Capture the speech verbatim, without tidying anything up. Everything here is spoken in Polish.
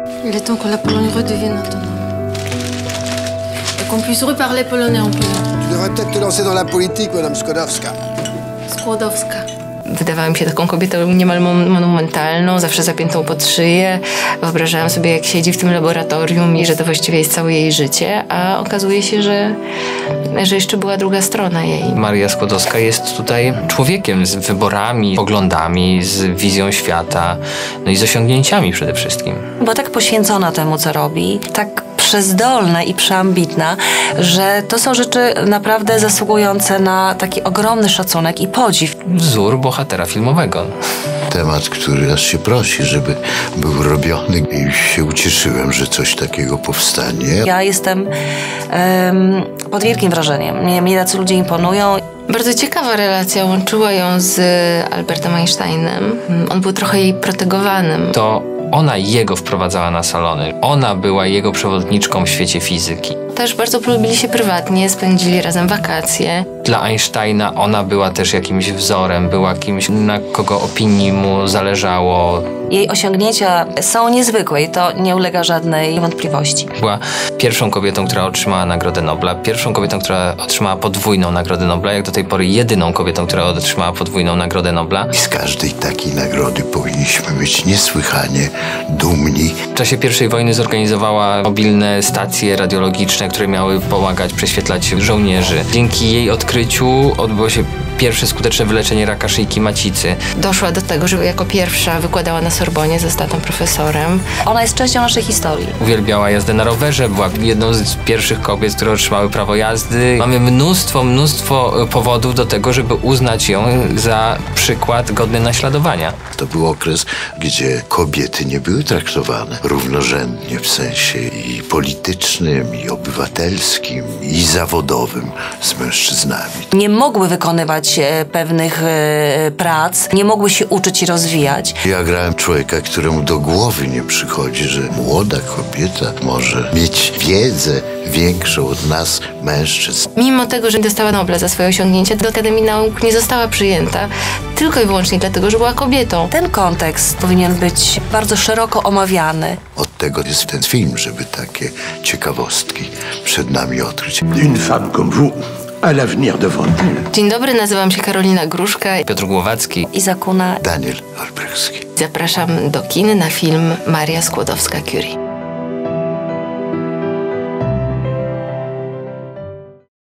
Il est temps que la Pologne redevienne autonome. Et qu'on puisse reparler polonais en Pologne. Tu devrais peut-être te lancer dans la politique, Madame Skłodowska. Skłodowska. Wydawała mi się taką kobietą niemal monumentalną, zawsze zapiętą pod szyję. Wyobrażałam sobie, jak siedzi w tym laboratorium i że to właściwie jest całe jej życie, a okazuje się, że, że jeszcze była druga strona jej. Maria Skłodowska jest tutaj człowiekiem z wyborami, poglądami, z wizją świata, no i z osiągnięciami przede wszystkim. Była tak poświęcona temu, co robi, tak przezdolna i przeambitna, że to są rzeczy naprawdę zasługujące na taki ogromny szacunek i podziw. Wzór bohatera filmowego. Temat, który nas się prosi, żeby był robiony i się ucieszyłem, że coś takiego powstanie. Ja jestem um, pod wielkim wrażeniem. Mnie, mnie tacy ludzie imponują. Bardzo ciekawa relacja, łączyła ją z Albertem Einsteinem. On był trochę jej protegowanym. To ona jego wprowadzała na salony. Ona była jego przewodniczką w świecie fizyki. Też bardzo polubili się prywatnie, spędzili razem wakacje. Dla Einsteina ona była też jakimś wzorem, była kimś, na kogo opinii mu zależało. Jej osiągnięcia są niezwykłe i to nie ulega żadnej wątpliwości. Była pierwszą kobietą, która otrzymała Nagrodę Nobla, pierwszą kobietą, która otrzymała podwójną Nagrodę Nobla, jak do tej pory jedyną kobietą, która otrzymała podwójną Nagrodę Nobla. I z każdej takiej nagrody powinniśmy być niesłychanie dumni. W czasie pierwszej wojny zorganizowała mobilne stacje radiologiczne, które miały pomagać prześwietlać żołnierzy. Dzięki jej odkryciu odbyło się pierwsze skuteczne wyleczenie raka szyjki macicy. Doszła do tego, że jako pierwsza wykładała na Sorbonie, została tam profesorem. Ona jest częścią naszej historii. Uwielbiała jazdę na rowerze, była jedną z pierwszych kobiet, które otrzymały prawo jazdy. Mamy mnóstwo, mnóstwo powodów do tego, żeby uznać ją za przykład godny naśladowania. To był okres, gdzie kobiety nie były traktowane równorzędnie w sensie i politycznym, i obywatelskim, i zawodowym z mężczyznami. Nie mogły wykonywać pewnych e, prac, nie mogły się uczyć i rozwijać. Ja grałem człowieka, któremu do głowy nie przychodzi, że młoda kobieta może mieć wiedzę większą od nas, mężczyzn. Mimo tego, że dostała Nobla za swoje osiągnięcia, do Akademii Nauk nie została przyjęta tylko i wyłącznie dlatego, że była kobietą. Ten kontekst powinien być bardzo szeroko omawiany. Od tego jest ten film, żeby takie ciekawostki przed nami odkryć. Une femme comme vous a l'avenir devant elle. Dzień dobry, nazywam się Karolina Gruszka. Piotr Głowacki. Iza Kuna. Daniel Olbrychski. Zapraszam do kin na film Maria Skłodowska-Curie.